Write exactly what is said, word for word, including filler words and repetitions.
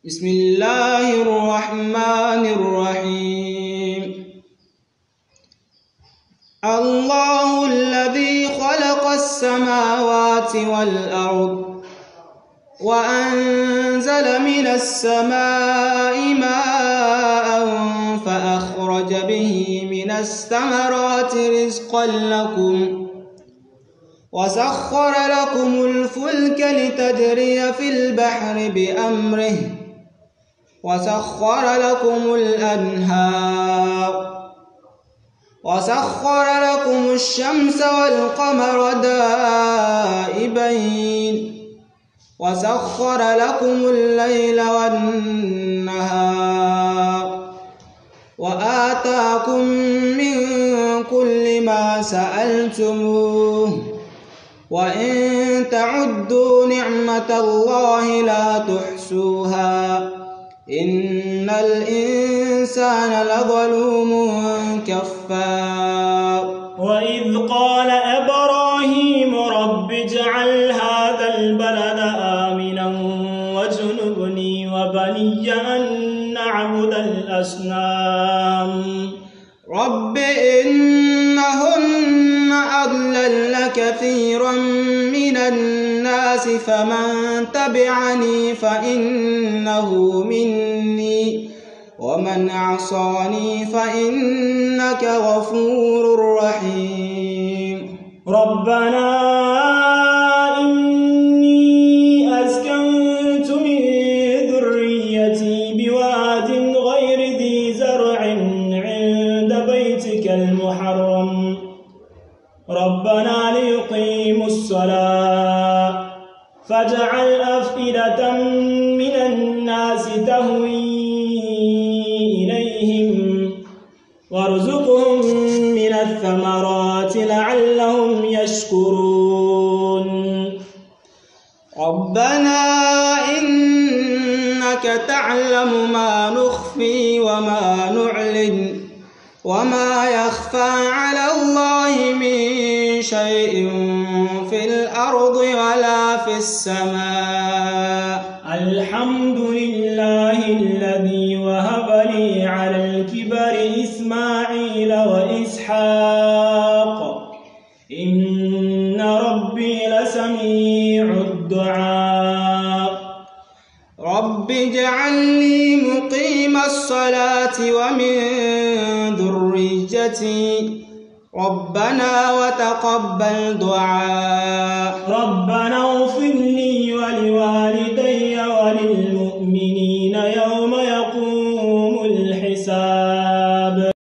بسم الله الرحمن الرحيم. الله الذي خلق السماوات والأرض وأنزل من السماء ماء فأخرج به من الثمرات رزقا لكم وسخر لكم الفلك لتجري في البحر بأمره وسخر لكم الأنهار وسخر لكم الشمس والقمر دائبين وسخر لكم الليل والنهار وآتاكم من كل ما سألتموه وإن تعدوا نعمة الله لا تحصوها إن الإنسان لظلوم كفار. وإذ قال إبراهيم رب اجعل هذا البلد آمنا واجنبني وبني أن نعبد الأصنام رب إنهن أضللن كثيرا من الناس فمن تبعني فإنه مني ومن عصاني فإنك غفور رحيم. ربنا إني أسكنت من ذريتي بواد غير ذي زرع عند بيتك المحرم ربنا ليقيموا الصلاة فاجعل أفئدة من الناس تهوي إليهم وارزقهم من الثمرات لعلهم يشكرون. ربنا إنك تعلم ما نخفي وما نعلن وما يخفى على الله من شيء في الأرض ولا في السماء. الحمد لله الذي وهب لي على الكبر إسماعيل وإسحاق إن ربي لسميع الدعاء. رب اجعلني مقيم الصلاة ومن ذريتي ربنا وتقبل دعاء. ربنا اغفر لي ولوالدي وللمؤمنين يوم يقوم الحساب.